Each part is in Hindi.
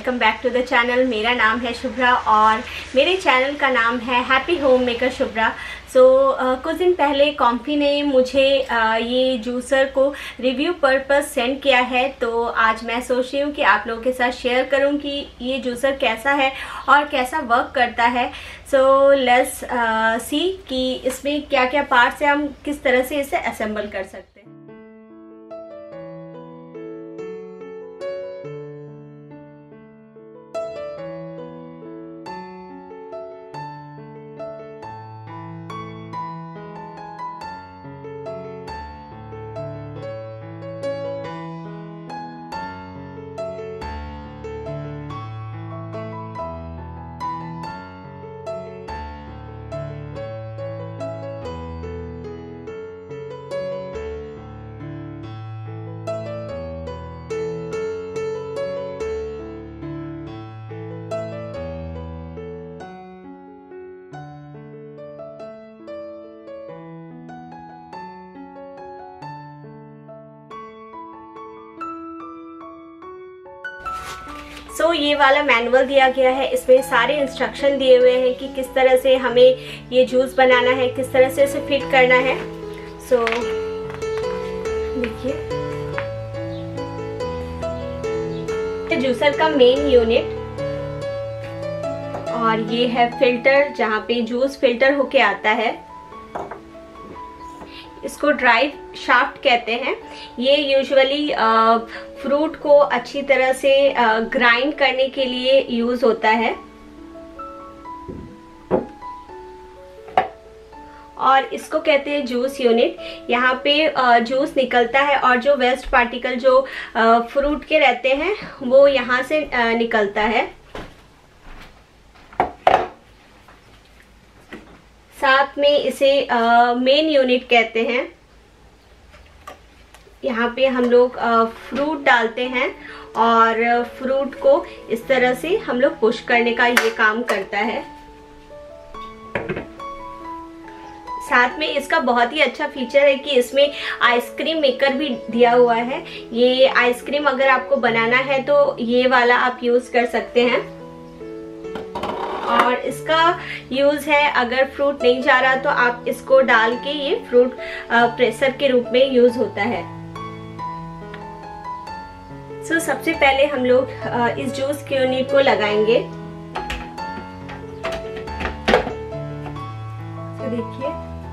Welcome back to the channel. मेरा नाम है शुभ्रा और मेरे चैनल का नाम है हैप्पी होम मेकर शुभ्रा। कुछ दिन पहले कॉम्फी ने मुझे ये जूसर को रिव्यू पर्पस सेंड किया है, तो आज मैं सोच रही हूँ कि आप लोगों के साथ शेयर करूँ कि ये जूसर कैसा है और कैसा वर्क करता है। लेट्स सी कि इसमें क्या क्या पार्ट्स हैं, हम किस तरह से इसे असेंबल कर सकते हैं। ये वाला मैनुअल दिया गया है, इसमें सारे इंस्ट्रक्शन दिए हुए हैं कि किस तरह से हमें ये जूस बनाना है, किस तरह से इसे फिट करना है। देखिए, जूसर का मेन यूनिट और ये है फिल्टर जहाँ पे जूस फिल्टर होके आता है। इसको ड्राइव शाफ्ट कहते हैं। ये यूजुअली फ्रूट को अच्छी तरह से ग्राइंड करने के लिए यूज होता है और इसको कहते हैं जूस यूनिट। यहाँ पे जूस निकलता है और जो वेस्ट पार्टिकल जो फ्रूट के रहते हैं वो यहाँ से निकलता है। साथ में इसे मेन यूनिट कहते हैं। यहाँ पे हम लोग फ्रूट डालते हैं और फ्रूट को इस तरह से हम लोग पुश करने का ये काम करता है। साथ में इसका बहुत ही अच्छा फीचर है कि इसमें आइसक्रीम मेकर भी दिया हुआ है। ये आइसक्रीम अगर आपको बनाना है तो ये वाला आप यूज कर सकते हैं। और इसका यूज है, अगर फ्रूट नहीं जा रहा तो आप इसको डाल के ये फ्रूट प्रेसर के रूप में यूज होता है। सबसे पहले हम लोग इस जूस के यूनिट को लगाएंगे। देखिए,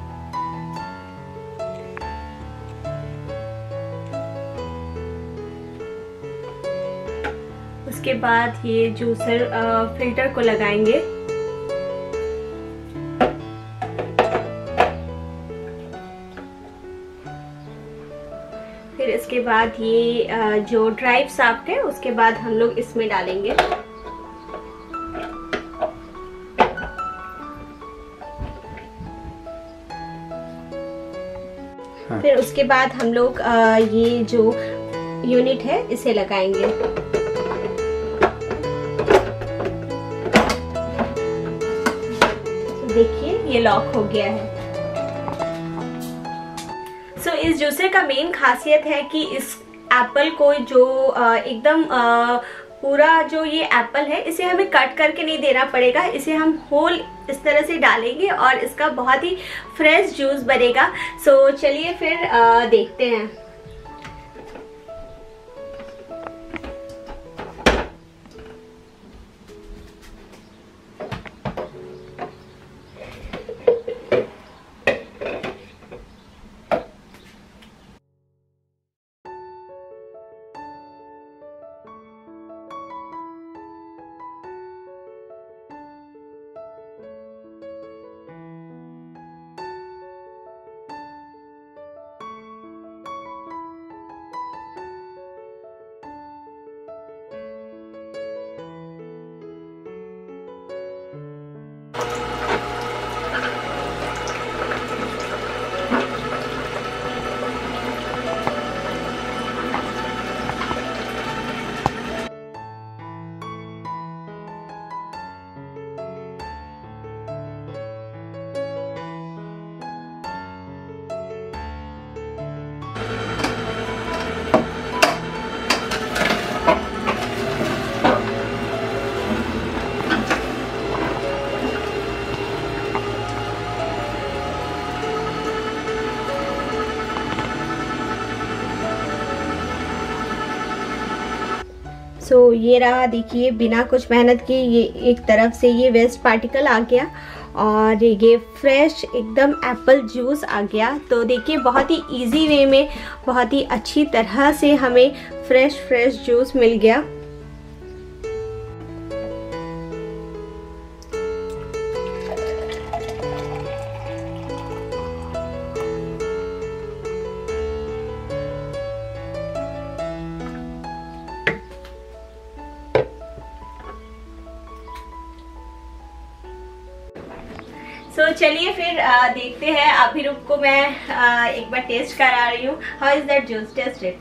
उसके बाद ये जूसर फिल्टर को लगाएंगे। फिर इसके बाद ये जो ड्राइव शाफ्ट है उसके बाद हम लोग इसमें डालेंगे। फिर उसके बाद हम लोग ये जो यूनिट है इसे लगाएंगे। देखिए, ये लॉक हो गया है। इस जूसर का मेन खासियत है कि इस एप्पल को जो एकदम पूरा जो ये एप्पल है इसे हमें कट करके नहीं देना पड़ेगा। इसे हम होल इस तरह से डालेंगे और इसका बहुत ही फ्रेश जूस बनेगा। चलिए फिर देखते हैं। ये रहा, देखिए बिना कुछ मेहनत के ये एक तरफ से ये वेस्ट पार्टिकल आ गया और ये फ्रेश एकदम एप्पल जूस आ गया। तो देखिए बहुत ही इजी वे में बहुत ही अच्छी तरह से हमें फ्रेश जूस मिल गया। तो चलिए फिर देखते हैं। अभिरूप को मैं एक बार टेस्ट करा रही हूँ। How is that juice? Taste it.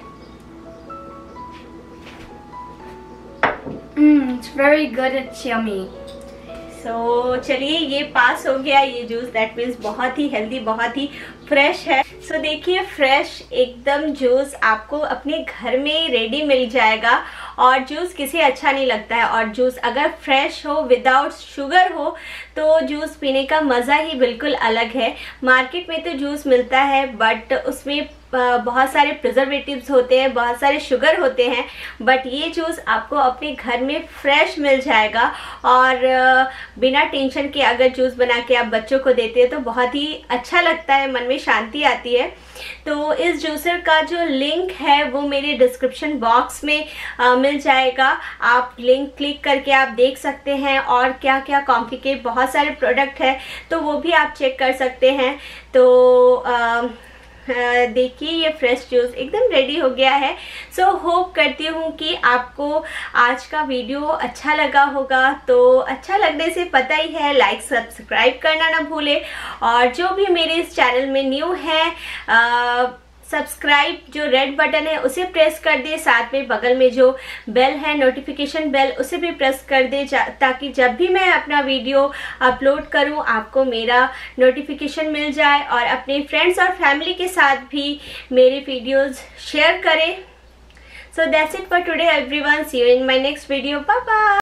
It's very good, it's yummy. So चलिए ये पास हो गया ये जूस। दैट मीन्स बहुत ही हेल्दी, बहुत ही फ्रेश है। सो देखिए फ्रेश एकदम जूस आपको अपने घर में रेडी मिल जाएगा और जूस किसे अच्छा नहीं लगता है। और जूस अगर फ्रेश हो विदाउट शुगर हो तो जूस पीने का मज़ा ही बिल्कुल अलग है। मार्केट में तो जूस मिलता है बट उसमें बहुत सारे प्रिजर्वेटिव्स होते हैं, बहुत सारे शुगर होते हैं, बट ये जूस आपको अपने घर में फ्रेश मिल जाएगा। और बिना टेंशन के अगर जूस बना के आप बच्चों को देते हैं तो बहुत ही अच्छा लगता है, मन में शांति आती है। तो इस जूसर का जो लिंक है वो मेरे डिस्क्रिप्शन बॉक्स में मिल जाएगा। आप लिंक क्लिक करके आप देख सकते हैं और क्या क्या कॉम्प्लिकेट बहुत सारे प्रोडक्ट है तो वो भी आप चेक कर सकते हैं। तो देखिए ये फ्रेश जूस एकदम रेडी हो गया है। सो होप करती हूँ कि आपको आज का वीडियो अच्छा लगा होगा। तो अच्छा लगने से पता ही है, लाइक सब्सक्राइब करना ना भूले। और जो भी मेरे इस चैनल में न्यू है सब्सक्राइब जो रेड बटन है उसे प्रेस कर दे, साथ में बगल में जो बेल है नोटिफिकेशन बेल उसे भी प्रेस कर दे ताकि जब भी मैं अपना वीडियो अपलोड करूं आपको मेरा नोटिफिकेशन मिल जाए। और अपने फ्रेंड्स और फैमिली के साथ भी मेरे वीडियोस शेयर करें। So that's it for today everyone. See you in my next video. Bye bye.